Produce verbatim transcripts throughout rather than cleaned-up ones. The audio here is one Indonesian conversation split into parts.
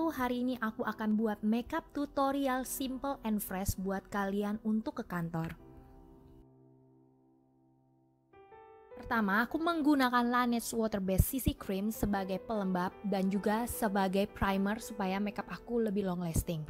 hari ini aku akan buat makeup tutorial simple and fresh buat kalian untuk ke kantor. Pertama, aku menggunakan Laneige Water Based C C Cream sebagai pelembab dan juga sebagai primer supaya makeup aku lebih long lasting.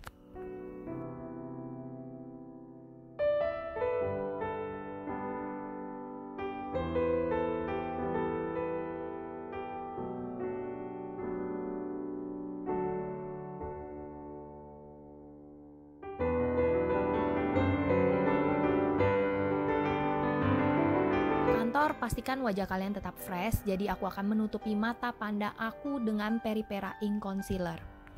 Kantor, pastikan wajah kalian tetap fresh, jadi aku akan menutupi mata panda aku dengan Peripera Ink Concealer.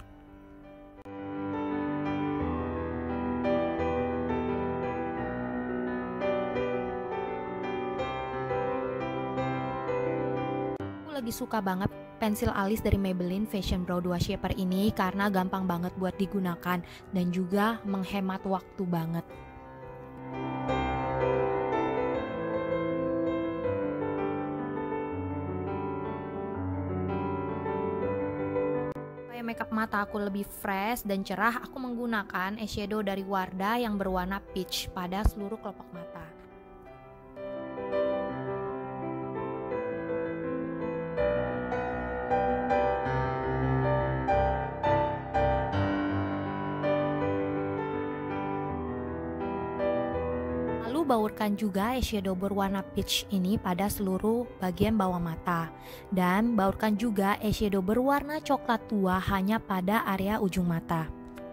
Aku lagi suka banget pensil alis dari Maybelline Fashion Brow dua Shaper ini karena gampang banget buat digunakan dan juga menghemat waktu banget. Makeup mata aku lebih fresh dan cerah, aku menggunakan eyeshadow dari Wardah yang berwarna peach pada seluruh kelopak mata. Lalu baurkan juga eyeshadow berwarna peach ini pada seluruh bagian bawah mata. Dan baurkan juga eyeshadow berwarna coklat tua hanya pada area ujung mata.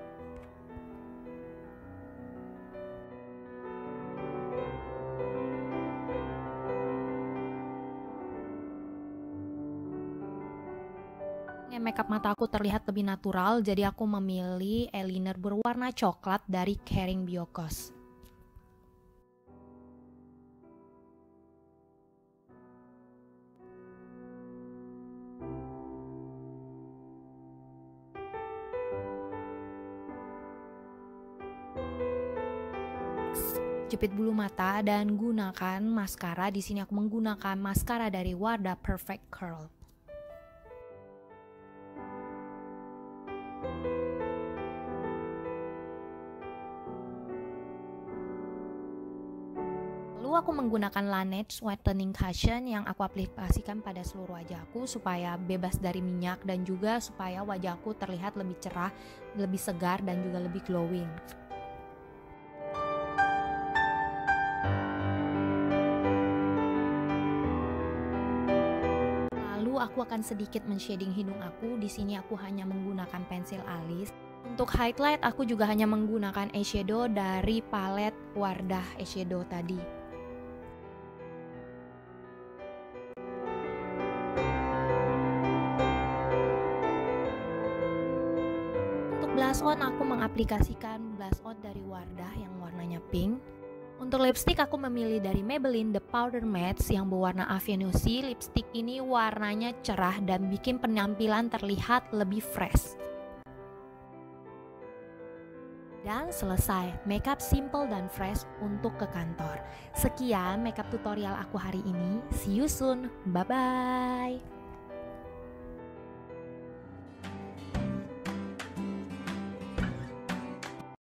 Makeup mata aku terlihat lebih natural, jadi aku memilih eyeliner berwarna coklat dari Kering Biokos. Jepit bulu mata dan gunakan maskara. Di sini aku menggunakan maskara dari Wardah Perfect Curl. Lalu aku menggunakan Laneige Whitening Cushion yang aku aplikasikan pada seluruh wajahku supaya bebas dari minyak dan juga supaya wajahku terlihat lebih cerah, lebih segar dan juga lebih glowing. Aku akan sedikit men-shading hidung aku. Di sini aku hanya menggunakan pensil alis. Untuk highlight aku juga hanya menggunakan eyeshadow dari palet Wardah eyeshadow tadi. Untuk blush on aku mengaplikasikan blush on dari Wardah yang warnanya pink. Untuk lipstick aku memilih dari Maybelline The Powder Matte yang berwarna Avenue C. Lipstick ini warnanya cerah dan bikin penampilan terlihat lebih fresh. Dan selesai, makeup simple dan fresh untuk ke kantor. Sekian makeup tutorial aku hari ini. See you soon. Bye bye.